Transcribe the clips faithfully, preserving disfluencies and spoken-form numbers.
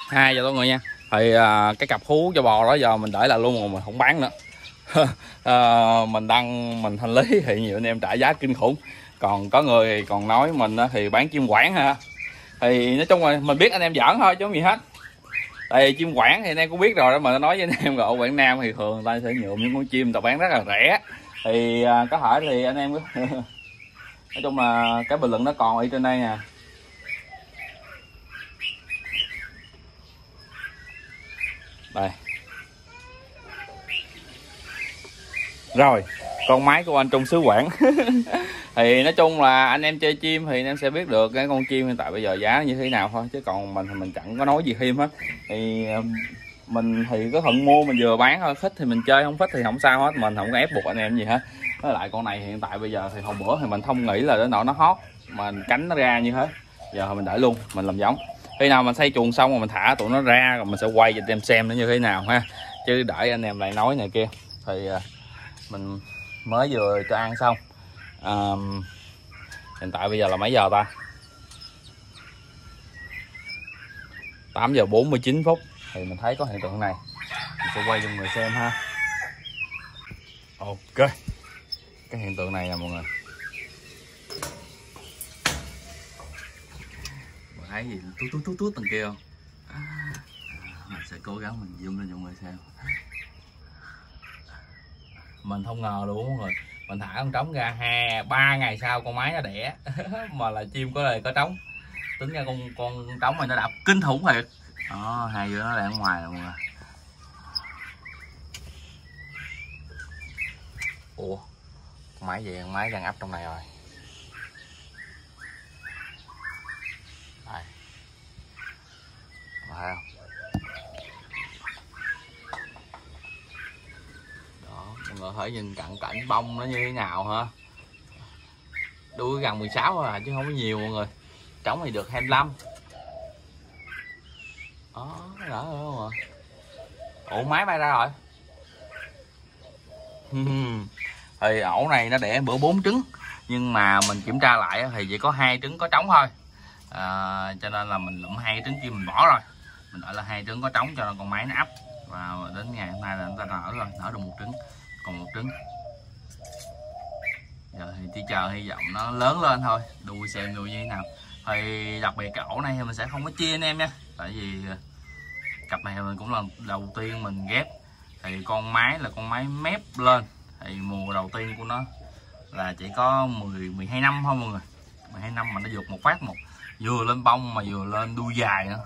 hai giờ tối người nha. Thì à, cái cặp hú cho bò đó giờ mình để là luôn mà mình không bán nữa. à, mình đăng mình thanh lý thì nhiều anh em trả giá kinh khủng, còn có người thì còn nói mình thì bán chim quảng ha. Thì nói chung là mình biết anh em giỡn thôi chứ không gì hết. Tại vì chim quảng thì anh em cũng biết rồi đó, mà nói với anh em rồi ở Quảng Nam thì thường người ta sẽ nhuộm những con chim người ta bán rất là rẻ. Thì à, có hỏi thì anh em cứ nói chung là cái bình luận nó còn ở trên đây nè. Đây. Rồi, con máy của anh Trung xứ Quảng. Thì nói chung là anh em chơi chim thì anh em sẽ biết được cái con chim hiện tại bây giờ giá như thế nào thôi, chứ còn mình thì mình chẳng có nói gì thêm hết. Thì mình thì có thuận mua mình vừa bán thôi, thích thì mình chơi, không thích thì không sao hết, mình không có ép buộc anh em gì hết. Với lại con này hiện tại bây giờ thì hôm bữa thì mình không nghĩ là đến nỗi nó hót mà cánh nó ra như thế, giờ mình để luôn mình làm giống. Khi nào mình xây chuồng xong rồi mình thả tụi nó ra rồi mình sẽ quay cho anh em xem nó như thế nào ha, chứ để anh em lại nói này kia. Thì mình mới vừa cho ăn xong. À, hiện tại bây giờ là mấy giờ ta? tám giờ bốn mươi chín phút. Thì mình thấy có hiện tượng này, mình sẽ quay cho mọi người xem ha. Ok, cái hiện tượng này nè mọi người, mọi thấy gì tút tút tút tút tầng kia không? À, mình sẽ cố gắng mình zoom lên cho mọi người xem. Mình không ngờ luôn mọi người, mình thả con trống ra hai ba ngày sau con máy nó đẻ. Mà là chim có lời có trống, tính ra con con trống này nó đập kinh khủng thiệt. Đó, hai đứa nó đang ở ngoài rồi mọi người. Ủa, con máy gì, con máy đang ấp trong này rồi. Đây, thấy không? Mọi người thấy nhìn cận cảnh bông nó như thế nào hả? Đuôi gần mười sáu à, chứ không có nhiều mọi người. Trống thì được hai mươi lăm. Đó, đỡ rồi không à. Ủa máy bay ra rồi. Thì ổ này nó đẻ bữa bốn trứng, nhưng mà mình kiểm tra lại thì chỉ có hai trứng có trống thôi. À, cho nên là mình lụm hai trứng kia mình bỏ rồi. Mình đợi là hai trứng có trống cho nên con máy nó ấp. Và đến ngày hôm nay là chúng ta nở rồi, nở được một trứng, còn một trứng. Giờ thì chỉ chờ hy vọng nó lớn lên thôi, đuôi xem đuôi như thế nào. Thì đặc biệt cái ổ này thì mình sẽ không có chia anh em nha, tại vì cặp này mình cũng là đầu tiên mình ghép. Thì con máy là con máy mép lên, thì mùa đầu tiên của nó là chỉ có mười mười hai năm thôi mọi người. mười hai năm mà nó vượt một phát một, vừa lên bông mà vừa lên đuôi dài nữa.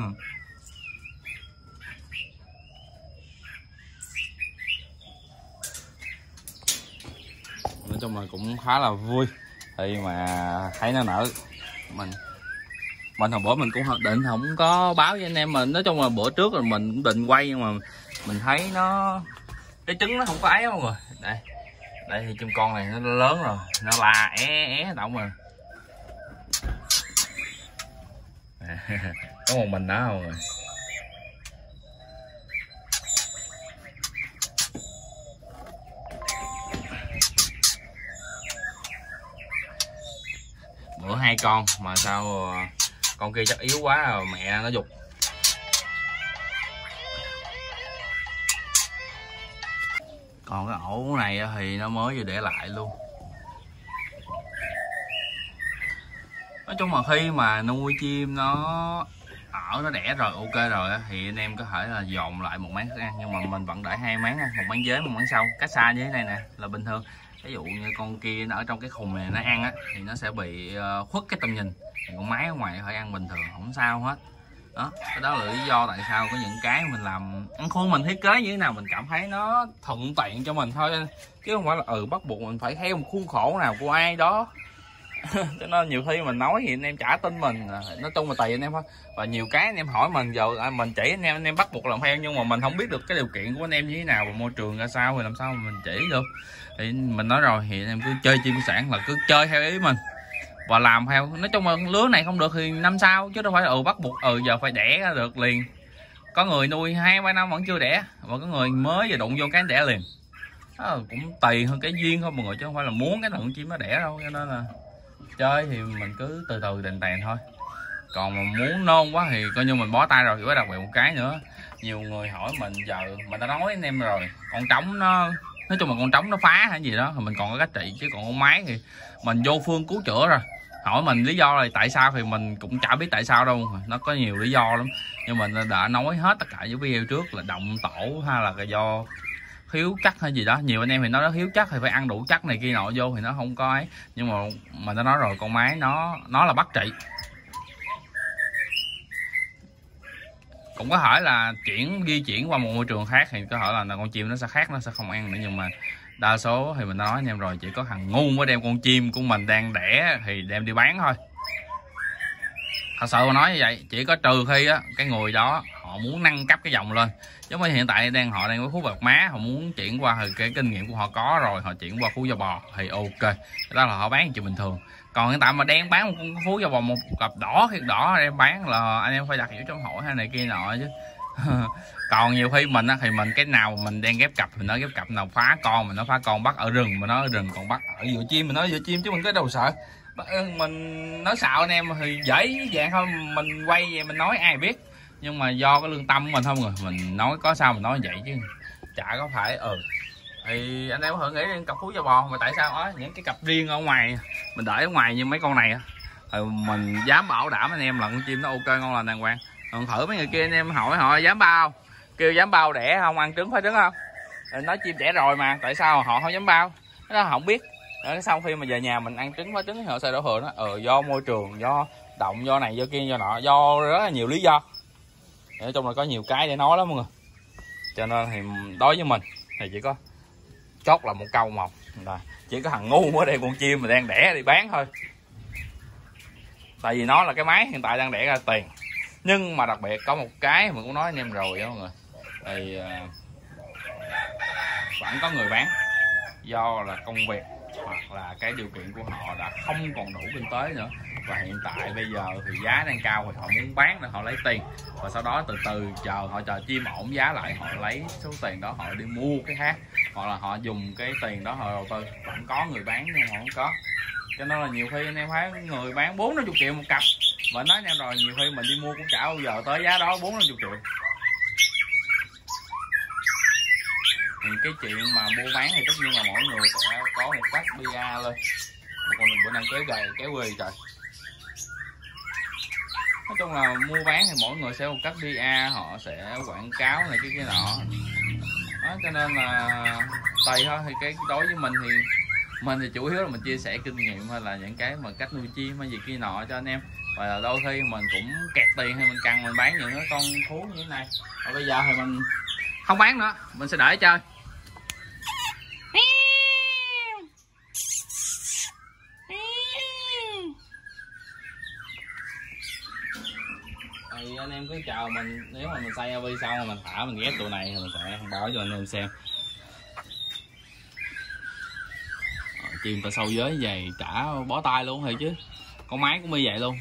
Nói chung là cũng khá là vui thì mà thấy nó nở. Mình mình hồi bữa mình cũng định không có báo với anh em mình, nói chung là bữa trước rồi mình cũng định quay, nhưng mà mình thấy nó cái trứng nó không có ấy mọi người. Đây đây thì chim con này nó lớn rồi, nó la é é động rồi. Có một mình đó mọi người. Bữa hai con mà sao con kia chắc yếu quá rồi mẹ nó giục. Còn cái ổ này thì nó mới vừa để lại luôn. Nói chung là khi mà nuôi chim nó ở nó đẻ rồi ok rồi thì anh em có thể là dồn lại một máng thức ăn, nhưng mà mình vẫn để hai máng, một máng dưới một máng sau cách xa như thế này nè là bình thường. Ví dụ như con kia nó ở trong cái khùng này nó ăn á thì nó sẽ bị khuất cái tầm nhìn, thì con máy ở ngoài phải ăn bình thường không sao hết. Đó, cái đó là lý do tại sao có những cái mình làm ăn khuôn mình thiết kế như thế nào mình cảm thấy nó thuận tiện cho mình thôi, chứ không phải là ừ bắt buộc mình phải theo một khuôn khổ nào của ai đó. Cho nên nhiều khi mình nói thì anh em chả tin mình, nói chung là tùy anh em thôi. Và nhiều cái anh em hỏi mình giờ mình chỉ anh em, anh em bắt buộc làm theo, nhưng mà mình không biết được cái điều kiện của anh em như thế nào và môi trường ra sao thì làm sao mà mình chỉ được. Thì mình nói rồi thì anh em cứ chơi chim sản là cứ chơi theo ý mình và làm theo. Nói chung là lứa này không được thì năm sau, chứ đâu phải là ừ bắt buộc ừ giờ phải đẻ ra được liền. Có người nuôi hai ba năm vẫn chưa đẻ, và có người mới vừa đụng vô cái đẻ liền. Đó, cũng tùy hơn cái duyên thôi mọi người, chứ không phải là muốn cái thằng chim nó đẻ đâu. Cho nên là chơi thì mình cứ từ từ đền tàn thôi. Còn mà muốn nôn quá thì coi như mình bó tay rồi. Chỉ có đặc biệt một cái nữa, nhiều người hỏi mình giờ mình đã nói anh em rồi, con trống nó nói chung là con trống nó phá hay gì đó thì mình còn có cách trị, chứ còn con máy thì mình vô phương cứu chữa rồi. Hỏi mình lý do là tại sao thì mình cũng chả biết tại sao đâu, nó có nhiều lý do lắm, nhưng mình đã nói hết tất cả những video trước là động tổ hay là do thiếu chất hay gì đó. Nhiều anh em thì nói nó thiếu chất thì phải ăn đủ chất này kia nọ vô thì nó không có ấy, nhưng mà mình đã nói rồi, con máy nó nó là bắt trị. Cũng có hỏi là chuyển di chuyển qua một môi trường khác thì có hỏi là, là con chim nó sẽ khác, nó sẽ không ăn nữa, nhưng mà đa số thì mình nói anh em rồi, chỉ có thằng ngu mới đem con chim của mình đang đẻ thì đem đi bán thôi. Thật sự mà nói như vậy, chỉ có trừ khi á cái người đó họ muốn nâng cấp cái dòng lên, giống như hiện tại đang họ đang có khú bạc má, họ muốn chuyển qua thì cái kinh nghiệm của họ có rồi, họ chuyển qua khú da bò thì ok, đó là họ bán chuyện bình thường. Còn hiện tại mà đang bán một con khú da bò một cặp đỏ thiệt đỏ đem bán là anh em phải đặt dấu chấm hỏi hay này kia nọ chứ. Còn nhiều khi mình á thì mình cái nào mình đang ghép cặp thì nó ghép cặp, nào phá con mình nó phá con, bắt ở rừng mà nó ở rừng, còn bắt ở giữa chim mình nói giữa chim, chứ mình có đâu sợ. Mình nói xạo anh em thì dễ dàng thôi, mình quay về mình nói ai biết, nhưng mà do cái lương tâm của mình không rồi mình nói có sao mình nói vậy chứ chả có phải. Ừ thì anh em có thử nghĩ đến cặp khú da bò mà tại sao á những cái cặp riêng ở ngoài mình để ở ngoài như mấy con này á, thì mình dám bảo đảm anh em là con chim nó ok ngon lành đàng hoàng. Còn thử mấy người kia anh em hỏi họ dám bao, kêu dám bao đẻ không, ăn trứng phải trứng không, rồi nói chim đẻ rồi mà tại sao họ không dám bao, nó không biết. Rồi xong khi mà về nhà mình ăn trứng phá trứng thì họ sẽ đổ thừa nó ờ do môi trường, do động, do này do kia do nọ, do rất là nhiều lý do. Nói chung là có nhiều cái để nói lắm mọi người, cho nên thì đối với mình thì chỉ có chốt là một câu một là chỉ có thằng ngu mới đem con chim mà đang đẻ đi bán thôi, tại vì nó là cái máy hiện tại đang đẻ ra tiền. Nhưng mà đặc biệt có một cái mình cũng nói anh em rồi đó mọi người, thì uh, vẫn có người bán do là công việc hoặc là cái điều kiện của họ đã không còn đủ kinh tế nữa, và hiện tại bây giờ thì giá đang cao thì họ muốn bán để họ lấy tiền, và sau đó từ từ chờ họ chờ chim ổn giá lại, họ lấy số tiền đó họ đi mua cái khác, hoặc là họ dùng cái tiền đó họ đầu tư. Vẫn có người bán nhưng mà không có, cho nên là nhiều khi anh em thấy người bán bốn năm chục triệu một cặp, và nói anh em rồi nhiều khi mình đi mua cũng chả bao giờ tới giá đó bốn năm chục triệu. Thì cái chuyện mà mua bán thì tất nhiên là mỗi người sẽ có một cách bê a lên. Còn bữa nay kéo gầy kéo quỳ trời. Nói chung là mua bán thì mỗi người sẽ một cách bê a, họ sẽ quảng cáo này cái cái nọ đó, cho nên là tùy thôi. Thì cái đối với mình thì mình thì chủ yếu là mình chia sẻ kinh nghiệm hay là những cái mà cách nuôi chim hay gì kia nọ cho anh em, và đôi khi mình cũng kẹt tiền hay mình cần mình bán những cái con thú như thế này. Và bây giờ thì mình không bán nữa, mình sẽ để chơi. Thì anh em cứ chào mình, nếu mà mình xay a vê xong rồi mình thả mình ghép tụi này thì mình sẽ báo cho anh em xem. Ờ, chim ta sâu giới dày cả bó tay luôn thì chứ, con máy cũng như vậy luôn.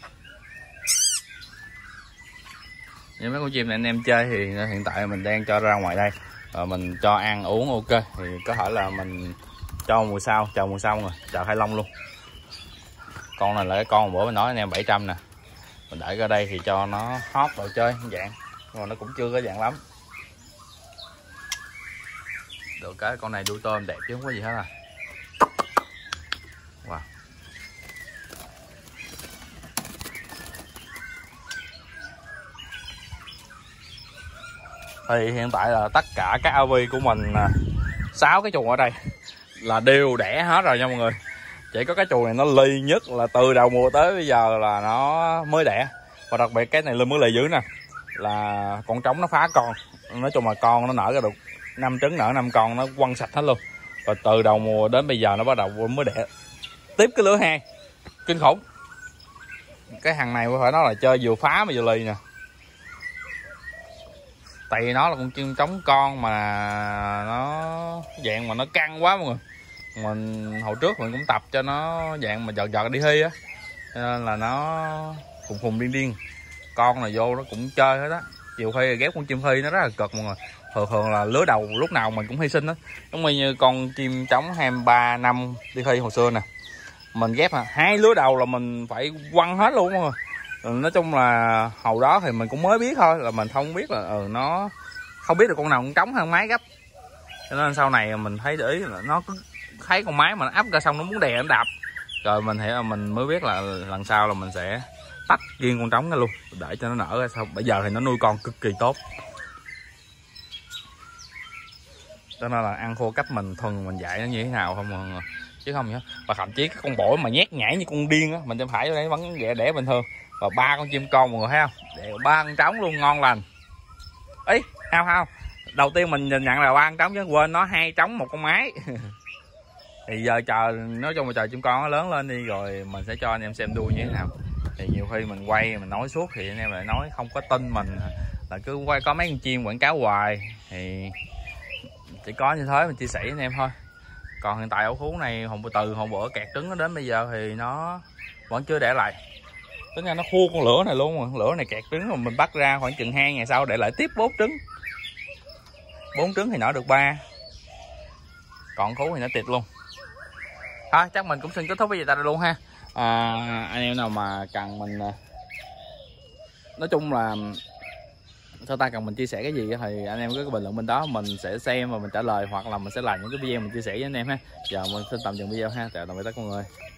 Những mấy con chim này anh em chơi thì hiện tại mình đang cho ra ngoài đây, và mình cho ăn uống ok, thì có thể là mình cho mùa sau, chờ mùa sau rồi, chờ hai lông luôn. Con này là cái con bữa mình nói anh em bảy trăm nè, mình để ra đây thì cho nó hót đồ chơi dạng, nhưng mà nó cũng chưa có dạng lắm. Được cái con này đuôi tôm đẹp chứ không có gì hết à. Wow. Thì hiện tại là tất cả các a vê của mình sáu cái chuồng ở đây là đều đẻ hết rồi nha mọi người. Chỉ có cái chuồng này nó ly nhất là từ đầu mùa tới bây giờ là nó mới đẻ. Và đặc biệt cái này lên mới lì dữ nè, là con trống nó phá con. Nói chung là con nó nở ra được năm trứng, nở năm con, nó quăng sạch hết luôn. Và từ đầu mùa đến bây giờ nó bắt đầu mới đẻ tiếp cái lứa hai kinh khủng. Cái thằng này phải nói là chơi vừa phá mà vừa lì nè, tại vì nó là con chim trống con mà nó dạng mà nó căng quá mọi người. Mình hồi trước mình cũng tập cho nó dạng mà giật giật đi thi á, cho nên là nó phùng phùng điên điên. Con là vô nó cũng chơi hết á, nhiều khi ghép con chim thi nó rất là cực mọi người. Thường thường là lứa đầu lúc nào mình cũng hy sinh á, giống như con chim trống hai mươi ba năm đi thi hồi xưa nè, mình ghép à hai lứa đầu là mình phải quăng hết luôn mọi người. Nói chung là hồi đó thì mình cũng mới biết thôi, là mình không biết là ừ, nó không biết được con nào con trống hay con mái gấp, cho nên sau này mình thấy để ý là nó cứ thấy con mái mà nó ấp ra xong nó muốn đè nó đạp, rồi mình hiểu là mình mới biết là lần sau là mình sẽ tách riêng con trống ra luôn để cho nó nở ra. Sau bây giờ thì nó nuôi con cực kỳ tốt, cho nên là ăn khô cách mình thuần mình dạy nó như thế nào không mà, chứ không nhá. Và thậm chí cái con bổi mà nhét nhảy như con điên á, mình cho phải đấy vẫn ghẹ đẻ bình thường. Và ba con chim con mọi người thấy không, để ba con trống luôn, ngon lành. Ý không không đầu tiên mình nhìn nhận là ba con trống chứ quên nó hai trống một con mái. Thì giờ chờ, nói chung là chờ chim con nó lớn lên đi rồi mình sẽ cho anh em xem đuôi như thế nào. Thì nhiều khi mình quay mình nói suốt thì anh em lại nói không có tin mình, là cứ quay có mấy con chim quảng cáo hoài, thì chỉ có như thế mình chia sẻ với anh em thôi. Còn hiện tại ổ khú này hồi từ hồi bữa kẹt trứng nó đến bây giờ thì nó vẫn chưa đẻ lại. Tính ra nó khua con lửa này luôn, mà lửa này kẹt trứng rồi mình bắt ra khoảng chừng hai ngày sau để lại tiếp bốn trứng. Bốn trứng thì nở được ba, còn khú thì nó tiệt luôn. Thôi chắc mình cũng xin kết thúc với video ta luôn ha. À, anh em nào mà cần mình, nói chung là sao ta, cần mình chia sẻ cái gì thì anh em cứ bình luận bên đó mình sẽ xem và mình trả lời, hoặc là mình sẽ làm những cái video mình chia sẻ với anh em ha. Giờ mình xin tạm dừng video ha, chào tạm biệt tất cả mọi người.